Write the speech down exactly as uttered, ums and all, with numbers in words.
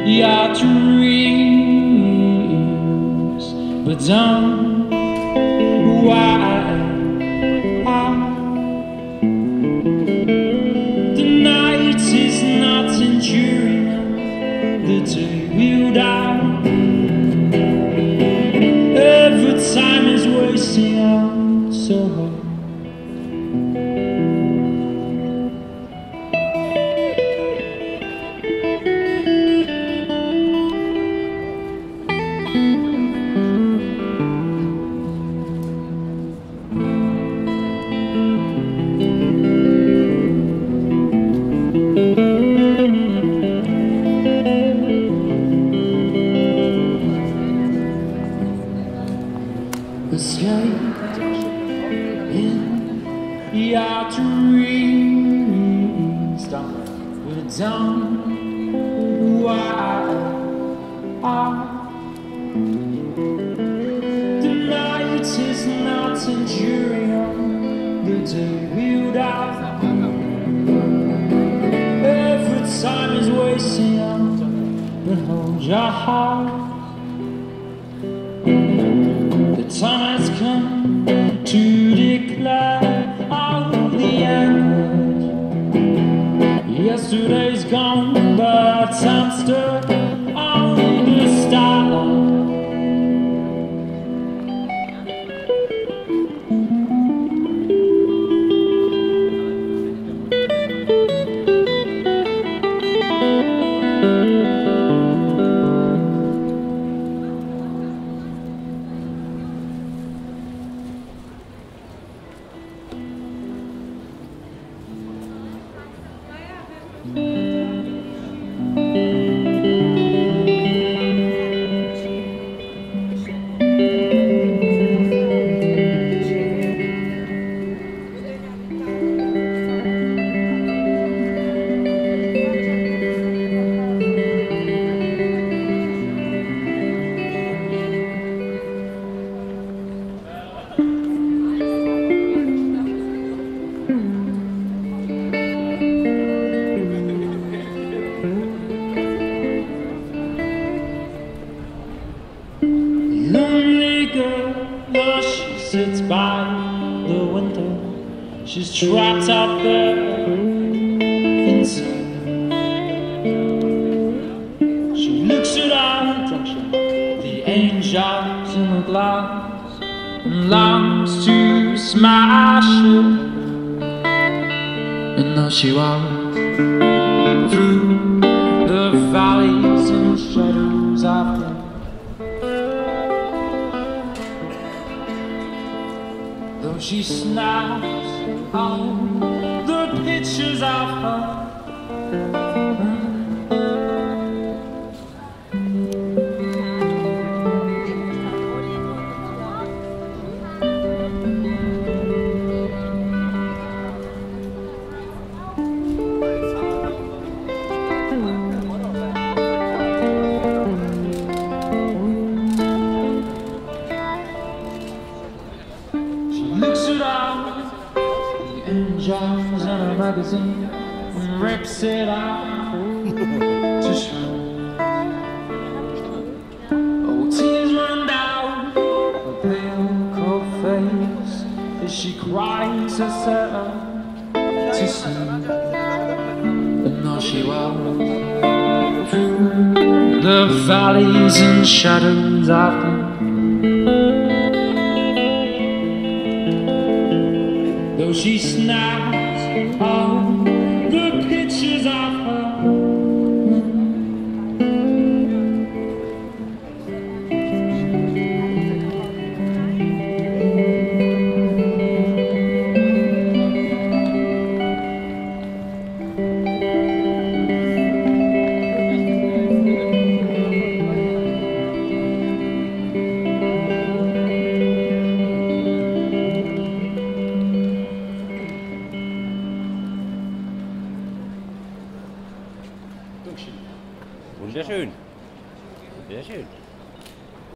your dreams, but don't why the night is not enduring, the day will die. Every time is wasting out so hard. Escape in your dreams, but don't why the night is not enduring, the day will die. Every time is wasting out, but hold your heart. The time has come to declare all the end. Yesterday's gone, but I'm still on the start. Lonely girl, oh, she sits by the window. She's trapped out there inside. She looks at us, the angels in the glass, and longs to smash it. And now she walks through the valleys and shadows of them. Though she snaps all the pictures of her, looks at all the angels in a magazine and rips it out to show. Oh, tears run down her pale, cold face as she cries herself to sleep. But now she walks through the valleys and shadows of them. Though she snaps all the pictures of her, Wunderschön. Sehr schön.